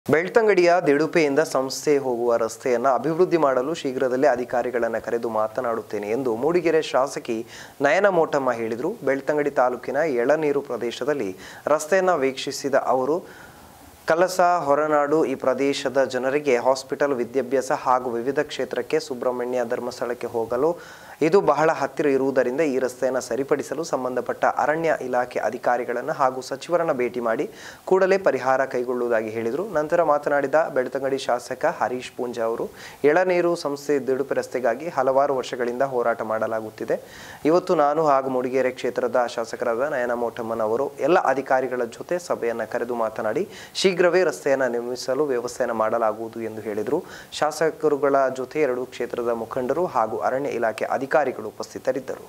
ಬೆಳ್ತಂಗಡಿಯ ದಿಡುಪೆಯಿಂದ ಸಂಸ್ಥೆ ಹೋಗುವ ರಸ್ತೆಯನ್ನು ಅಭಿವೃದ್ಧಿ ಮಾಡಲು ಶೀಘ್ರದಲ್ಲೇ ಅಧಿಕಾರಿಗಳನ್ನು ಕರೆದು ಮಾತನಾಡುತ್ತೇನೆ ಎಂದು ಮೂಡಿಗೆರೆ ಶಾಸಕಿ ನಯನ ಮೋಟಮ್ಮ ಹೇಳಿದರು. ಬೆಳ್ತಂಗಡಿ ತಾಲೂಕಿನ ಎಳನೀರು ಪ್ರದೇಶದಲ್ಲಿ ರಸ್ತೆಯನ್ನು ವೀಕ್ಷಿಸಿದ ಅವರು ಕಲಸ ಹೊರನಾಡು ಈ ಪ್ರದೇಶದ ಜನರಿಗೆ ಹಾಸ್ಪಿಟಲ್, ವಿದ್ಯಾಭ್ಯಾಸ ಹಾಗೂ ವಿವಿಧ ಕ್ಷೇತ್ರಕ್ಕೆ ಸುಬ್ರಹ್ಮಣ್ಯ ಧರ್ಮಸ್ಥಳಕ್ಕೆ ಹೋಗಲು ಇದು ಬಹಳ ಹತ್ತಿರ ಇರುವುದರಿಂದ ಈ ರಸ್ತೆಯನ್ನು ಸರಿಪಡಿಸಲು ಸಂಬಂಧಪಟ್ಟ ಅರಣ್ಯ ಇಲಾಖೆ ಅಧಿಕಾರಿಗಳನ್ನು ಹಾಗೂ ಸಚಿವರನ್ನು ಭೇಟಿ ಮಾಡಿ ಕೂಡಲೇ ಪರಿಹಾರ ಕೈಗೊಳ್ಳುವುದಾಗಿ ಹೇಳಿದರು. ನಂತರ ಮಾತನಾಡಿದ ಬೆಳ್ತಂಗಡಿ ಶಾಸಕ ಹರೀಶ್ ಪೂಂಜಾ ಅವರು, ಎಳನೀರು ಸಂಸ್ಥೆ ದಿಡುಪೆ ರಸ್ತೆಗಾಗಿ ಹಲವಾರು ವರ್ಷಗಳಿಂದ ಹೋರಾಟ ಮಾಡಲಾಗುತ್ತಿದೆ. ಇವತ್ತು ನಾನು ಹಾಗೂ ಮೂಡಿಗೆರೆ ಕ್ಷೇತ್ರದ ಶಾಸಕರಾದ ನಯನ ಮೋಟಮ್ಮನವರು ಎಲ್ಲ ಅಧಿಕಾರಿಗಳ ಜೊತೆ ಸಭೆಯನ್ನು ಕರೆದು ಮಾತನಾಡಿ ಶೀಘ್ರವೇ ರಸ್ತೆಯನ್ನು ನಿರ್ಮಿಸಲು ವ್ಯವಸ್ಥೆಯನ್ನು ಮಾಡಲಾಗುವುದು ಎಂದು ಹೇಳಿದರು. ಶಾಸಕರುಗಳ ಜೊತೆ ಎರಡೂ ಕ್ಷೇತ್ರದ ಮುಖಂಡರು ಹಾಗೂ ಅರಣ್ಯ ಇಲಾಖೆ ಅಧಿಕಾರಿಗಳು ಉಪಸ್ಥಿತರಿದ್ದರು.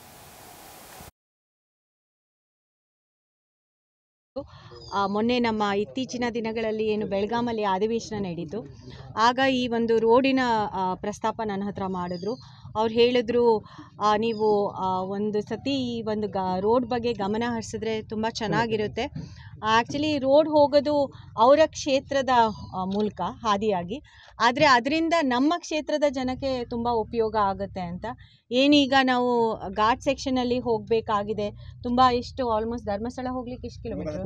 ಮೊನ್ನೆ ನಮ್ಮ ಇತ್ತೀಚಿನ ದಿನಗಳಲ್ಲಿ ಏನು ಬೆಳಗಾಮಲ್ಲಿ ಅಧಿವೇಶನ ನಡೆಯಿತು, ಆಗ ಈ ಒಂದು ರೋಡಿನ ಪ್ರಸ್ತಾಪ ನನ್ನ ಹತ್ರ ಮಾಡಿದ್ರು. ಅವ್ರು ಹೇಳಿದ್ರು, ನೀವು ಒಂದು ಸತಿ ಈ ಒಂದು ರೋಡ್ ಬಗ್ಗೆ ಗಮನ ಹರಿಸಿದ್ರೆ ತುಂಬ ಚೆನ್ನಾಗಿರುತ್ತೆ. ಆ್ಯಕ್ಚುಲಿ ರೋಡ್ ಹೋಗೋದು ಅವರ ಕ್ಷೇತ್ರದ ಮೂಲಕ ಹಾದಿಯಾಗಿ, ಆದರೆ ಅದರಿಂದ ನಮ್ಮ ಕ್ಷೇತ್ರದ ಜನಕ್ಕೆ ತುಂಬ ಉಪಯೋಗ ಆಗುತ್ತೆ ಅಂತ. ಏನೀಗ ನಾವು ಘಾಟ್ ಸೆಕ್ಷನಲ್ಲಿ ಹೋಗಬೇಕಾಗಿದೆ, ತುಂಬ ಎಷ್ಟು ಆಲ್ಮೋಸ್ಟ್ ಧರ್ಮಸ್ಥಳ ಹೋಗ್ಲಿಕ್ಕೆ ಎಷ್ಟು ಕಿಲೋಮೀಟರ್?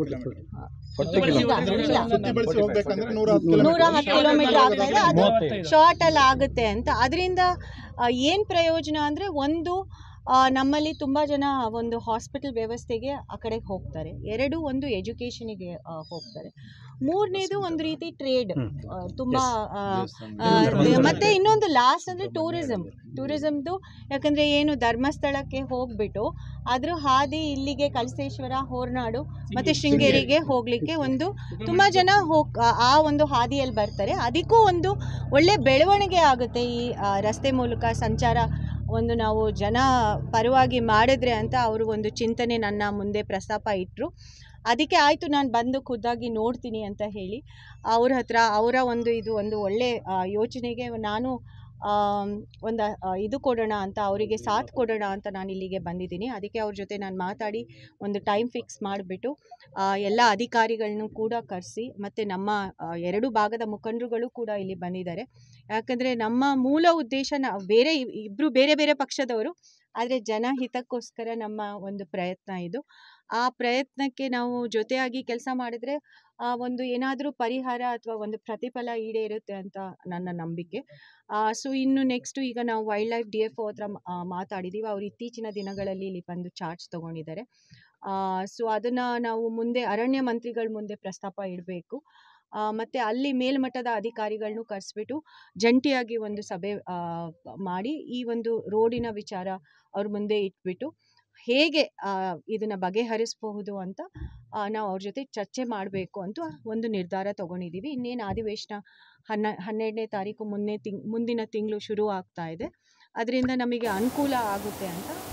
110 ಕಿಲೋಮೀಟರ್ ಆಗ್ತಾ ಇದೆ. ಅದು ಶಾರ್ಟಲ್ಲಿ ಆಗುತ್ತೆ ಅಂತ. ಅದರಿಂದ ಏನು ಪ್ರಯೋಜನ ಅಂದರೆ, ಒಂದು ನಮ್ಮಲ್ಲಿ ತುಂಬ ಜನ ಒಂದು ಹಾಸ್ಪಿಟಲ್ ವ್ಯವಸ್ಥೆಗೆ ಆ ಕಡೆಗೆ ಹೋಗ್ತಾರೆ, ಎರಡು ಒಂದು ಎಜುಕೇಷನಿಗೆ ಹೋಗ್ತಾರೆ, ಮೂರನೇದು ಒಂದು ರೀತಿ ಟ್ರೇಡ್ ತುಂಬ, ಮತ್ತು ಇನ್ನೊಂದು ಲಾಸ್ಟ್ ಅಂದರೆ ಟೂರಿಸಮ್ದು. ಯಾಕಂದರೆ ಏನು ಧರ್ಮಸ್ಥಳಕ್ಕೆ ಹೋಗ್ಬಿಟ್ಟು ಅದ್ರ ಹಾದಿ ಇಲ್ಲಿಗೆ ಕಳಸೇಶ್ವರ, ಹೊರನಾಡು ಮತ್ತು ಶೃಂಗೇರಿಗೆ ಹೋಗಲಿಕ್ಕೆ ಒಂದು ತುಂಬ ಜನ ಆ ಒಂದು ಹಾದಿಯಲ್ಲಿ ಬರ್ತಾರೆ. ಅದಕ್ಕೂ ಒಂದು ಒಳ್ಳೆ ಬೆಳವಣಿಗೆ ಆಗುತ್ತೆ ಈ ರಸ್ತೆ ಮೂಲಕ ಸಂಚಾರ ಒಂದು ನಾವು ಜನ ಪರವಾಗಿ ಮಾಡಿದ್ರೆ ಅಂತ ಅವರು ಒಂದು ಚಿಂತನೆ ನನ್ನ ಮುಂದೆ ಪ್ರಸ್ತಾಪ ಇಟ್ಟರು. ಅದಕ್ಕೆ ಆಯಿತು, ನಾನು ಬಂದು ಖುದ್ದಾಗಿ ನೋಡ್ತೀನಿ ಅಂತ ಹೇಳಿ ಅವ್ರ ಹತ್ರ ಅವರ ಇದು ಒಂದು ಒಳ್ಳೆ ಯೋಚನೆಗೆ ನಾನು ಒಂದು ಇದು ಕೊಡೋಣ ಅಂತ, ಅವರಿಗೆ ಸಾಥ್ ಕೊಡೋಣ ಅಂತ ನಾನು ಇಲ್ಲಿಗೆ ಬಂದಿದ್ದೀನಿ. ಅದಕ್ಕೆ ಅವ್ರ ಜೊತೆ ನಾನು ಮಾತಾಡಿ ಒಂದು ಟೈಮ್ ಫಿಕ್ಸ್ ಮಾಡಿಬಿಟ್ಟು ಎಲ್ಲ ಅಧಿಕಾರಿಗಳನ್ನೂ ಕೂಡ ಕರೆಸಿ, ಮತ್ತು ನಮ್ಮ ಎರಡು ಭಾಗದ ಮುಖಂಡರುಗಳು ಕೂಡ ಇಲ್ಲಿ ಬಂದಿದ್ದಾರೆ. ಯಾಕಂದರೆ ನಮ್ಮ ಮೂಲ ಉದ್ದೇಶ ಬೇರೆ ಇಬ್ಬರು ಬೇರೆ ಬೇರೆ ಪಕ್ಷದವರು, ಆದರೆ ಜನಹಿತಕ್ಕೋಸ್ಕರ ನಮ್ಮ ಒಂದು ಪ್ರಯತ್ನ ಇದು. ಆ ಪ್ರಯತ್ನಕ್ಕೆ ನಾವು ಜೊತೆಯಾಗಿ ಕೆಲಸ ಮಾಡಿದ್ರೆ ಒಂದು ಏನಾದರೂ ಪರಿಹಾರ ಅಥವಾ ಒಂದು ಪ್ರತಿಫಲ ಈಡೇರುತ್ತೆ ಅಂತ ನನ್ನ ನಂಬಿಕೆ. ಸೊ ಇನ್ನು ನೆಕ್ಸ್ಟು ಈಗ ನಾವು ವೈಲ್ಡ್ ಲೈಫ್ DFO ಹತ್ರ ಮಾತಾಡಿದ್ದೀವಿ. ಅವರು ಇತ್ತೀಚಿನ ದಿನಗಳಲ್ಲಿ ಇಲ್ಲಿ ಬಂದು ಚಾರ್ಜ್ ತೊಗೊಂಡಿದ್ದಾರೆ. ಸೊ ಅದನ್ನು ನಾವು ಮುಂದೆ ಅರಣ್ಯ ಮಂತ್ರಿಗಳ ಮುಂದೆ ಪ್ರಸ್ತಾಪ ಇಡಬೇಕು. ಮತ್ತು ಅಲ್ಲಿ ಮೇಲ್ಮಟ್ಟದ ಅಧಿಕಾರಿಗಳನ್ನೂ ಕರೆಸ್ಬಿಟ್ಟು ಜಂಟಿಯಾಗಿ ಒಂದು ಸಭೆ ಮಾಡಿ ಈ ಒಂದು ರೋಡಿನ ವಿಚಾರ ಅವ್ರ ಮುಂದೆ ಇಟ್ಬಿಟ್ಟು ಹೇಗೆ ಇದನ್ನು ಬಗೆಹರಿಸಬಹುದು ಅಂತ ನಾವು ಅವ್ರ ಜೊತೆ ಚರ್ಚೆ ಮಾಡಬೇಕು ಅಂತ ಒಂದು ನಿರ್ಧಾರ ತೊಗೊಂಡಿದ್ದೀವಿ. ಇನ್ನೇನು ಅಧಿವೇಶನ 12ನೇ ತಾರೀಕು ಮುಂದಿನ ತಿಂಗಳು ಶುರು ಆಗ್ತಾ ಇದೆ. ಅದರಿಂದ ನಮಗೆ ಅನುಕೂಲ ಆಗುತ್ತೆ ಅಂತ